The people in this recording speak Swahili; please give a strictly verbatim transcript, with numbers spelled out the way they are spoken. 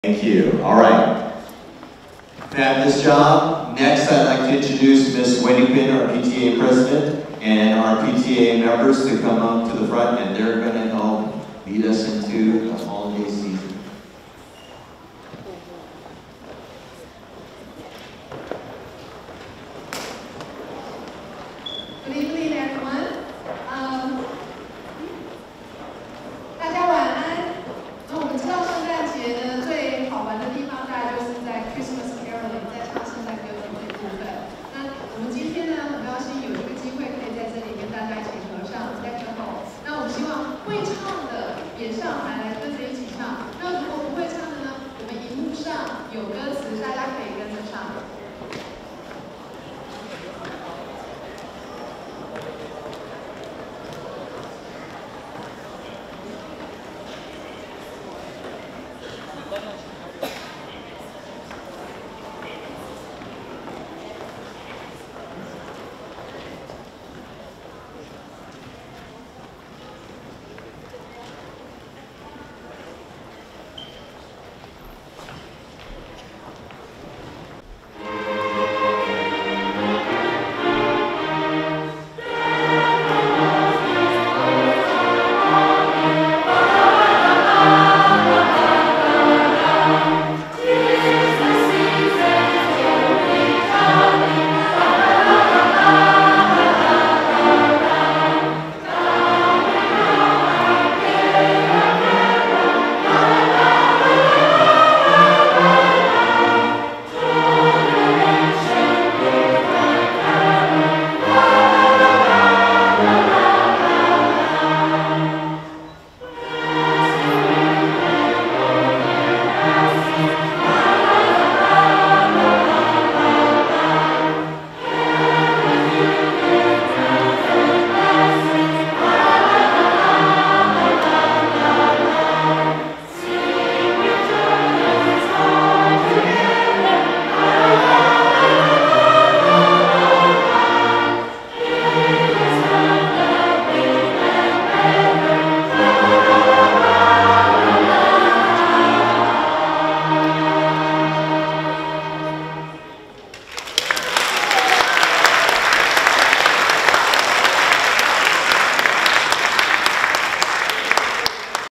Thank you. All right. Fabulous job. Next, I'd like to introduce Miz Wendy our P T A president, and our P T A members to come up to the front, and they're going to help lead us into the holiday season. Good evening, everyone. Um, 大家晚安。那我们知道圣诞节呢，最好玩的地方大概就是在 Christmas Caroling， 在唱圣诞歌曲这一部分。那我们今天呢，很高兴有这个机会可以在这里跟大家一起合唱 Second Home。那我们希望会唱的也上台来跟着一起唱。那如果不会唱的呢，我们荧幕上有歌词，大家可以